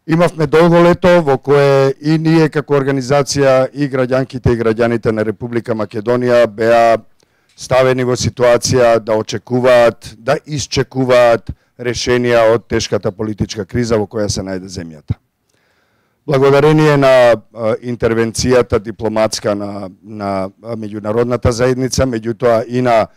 Имавме долго лето во кое и ние како организација и граѓанките и граѓаните на Република Македонија беа ставени во ситуација да очекуваат, да исчекуваат решенија од тешката политичка криза во која се најде земјата. Благодарение на интервенцијата дипломатска на меѓународната заедница, меѓутоа и на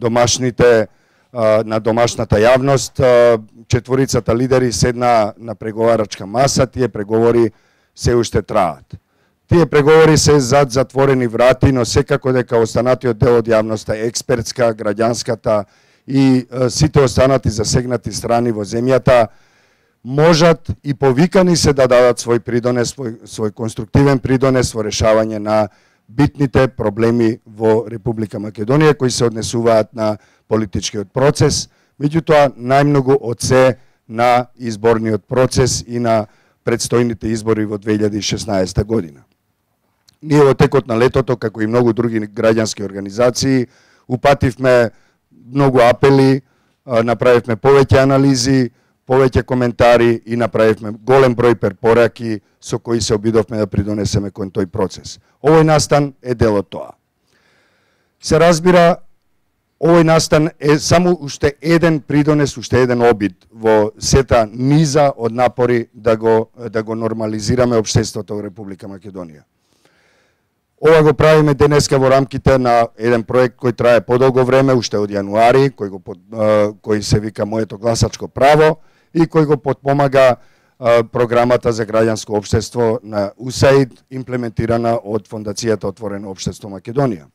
домашната јавност, четворицата лидери седна на преговарачка маса, тие преговори се уште траат. Тие преговори се зад затворени врати, но секако дека останатиот дел од јавноста, експертска, граѓанската и сите останати засегнати страни во земјата, можат и повикани се да дадат свој придонес, свој конструктивен придонес во решавање на битните проблеми во Република Македонија кои се однесуваат на политичкиот процес, меѓутоа најмногу од се на изборниот процес и на предстојните избори во 2016 година. Ние во текот на летото, како и многу други граѓански организации, упативме многу апели, направивме повеќе анализи, повеќе коментари и направивме голем број препораки со кои се обидовме да придонесеме кон тој процес. Овој настан е дел од тоа. Се разбира, овој настан е само уште еден придонес, уште еден обид во сета низа од напори да го нормализираме општеството во Република Македонија. Ова го правиме денеска во рамките на еден проект кој трае подолго време, уште од јануари, кој се вика Моето гласачко право и кој го потпомага програмата за граѓанско општество на УСАИД, имплементирана од Фондацијата Отворено општество Македонија.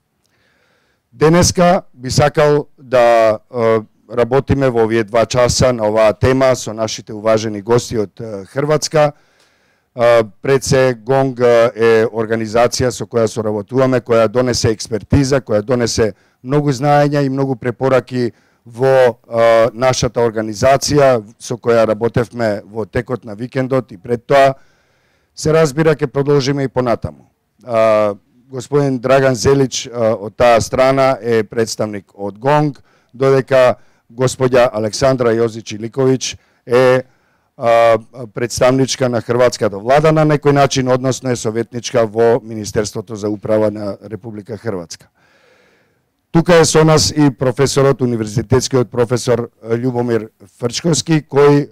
Денеска би сакал да работиме во овие 2 часа на оваа тема со нашите уважени гости од Хрватска. Пред се ГОНГ е организација со која соработуваме, која донесе експертиза, која донесе многу знаења и многу препораки во нашата организација со која работевме во текот на викендот и пред тоа. Се разбира, ќе продолжиме и понатаму. Господин Драган Зелич од таа страна е представник од ГОНГ, додека господја Александра Јозич Иликовиќ е представничка на хрватската влада на некој начин, односно е советничка во Министерството за управа на Република Хрватска. Тука е со нас и професорот, универзитетскиот професор Љубомир Фрчковски, кој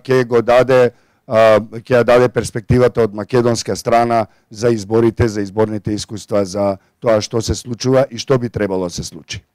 ќе даде перспективата од македонска страна за изборите, за изборните искуства, за тоа што се случува и што би требало да се случи.